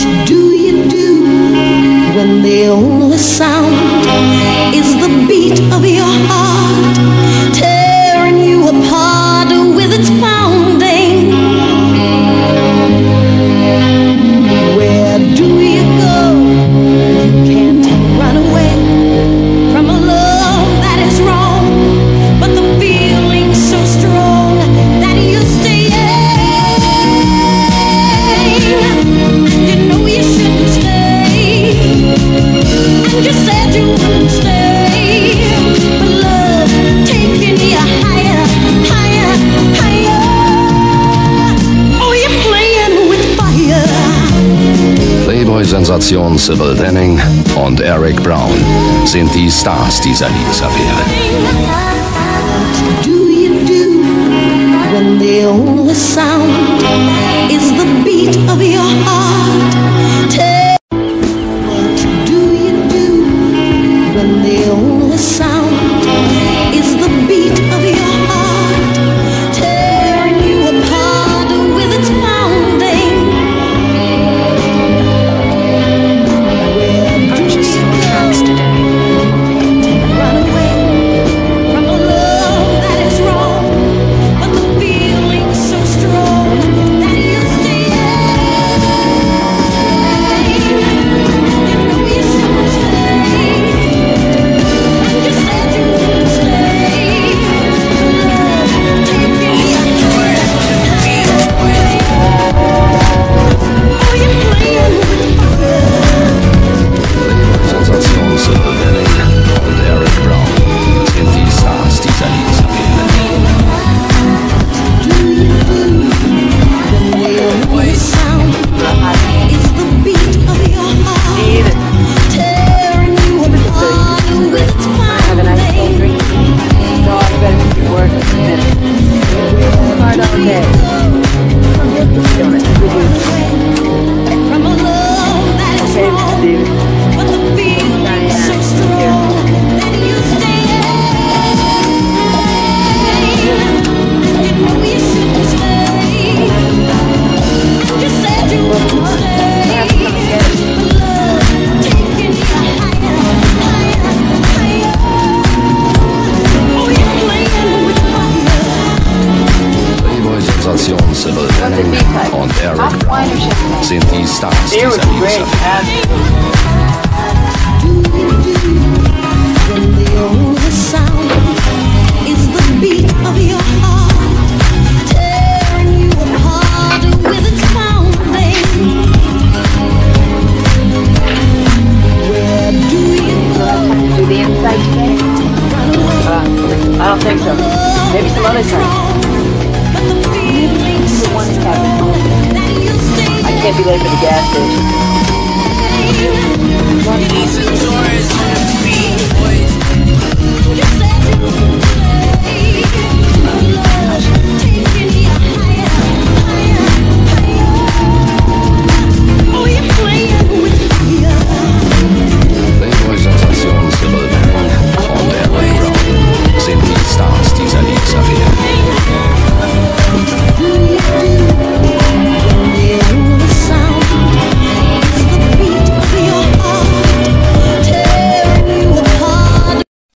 do you do when the only sound is the beat of your heart tearing you apart with its pounding? Where do you go? You can't run away from a love that is wrong, but the feeling's so strong that you stay. You know you shouldn't stay, and you said you wouldn't stay, but love taking you higher, higher, higher. Oh, you're playing with fire. Playboy-Sensation Sybil Denning und Eric Brown sind die Stars dieser Liebesaffäre. Do you do when the only sound is the beat of your heart? What do you do when the only sound is the beat of your heart tearing you apart with its pounding? Purchase your tracks today. Run away from a love that is wrong, but the feeling's so strong that you stay. You know you shouldn't stay, and you said you wouldn't stay. Love taking you higher, oh, you're playing with fire. Playboy-Sensation Sybil Denning und Eric Brown sind die Stars dieser Liebesaffäre. Do you do when the only sound is the beat of your heart tearing you apart with its Have a nice cold pounding? drink. No, I better get to work in a minute. Hard all day. Come get this donut. From a love that is Okay, wrong, dude. but the feeling's so strong that you stay. You know you shouldn't stay, and you said you wouldn't stay. But love taking you higher, higher, higher. Oh, you're playing with fire. Playboy-Sensation Sybil Denning und Eric Brown sind die Stars Beer dieser was great, Liebesaffäre. man. Do you do when the only sound is the beat of your heart tearing you apart with its pounding? Where do you go? Do the inside today? Run away. I don't think so. Maybe some other time. But the feeling's so one strong that you stay. I can't be late for the gas station.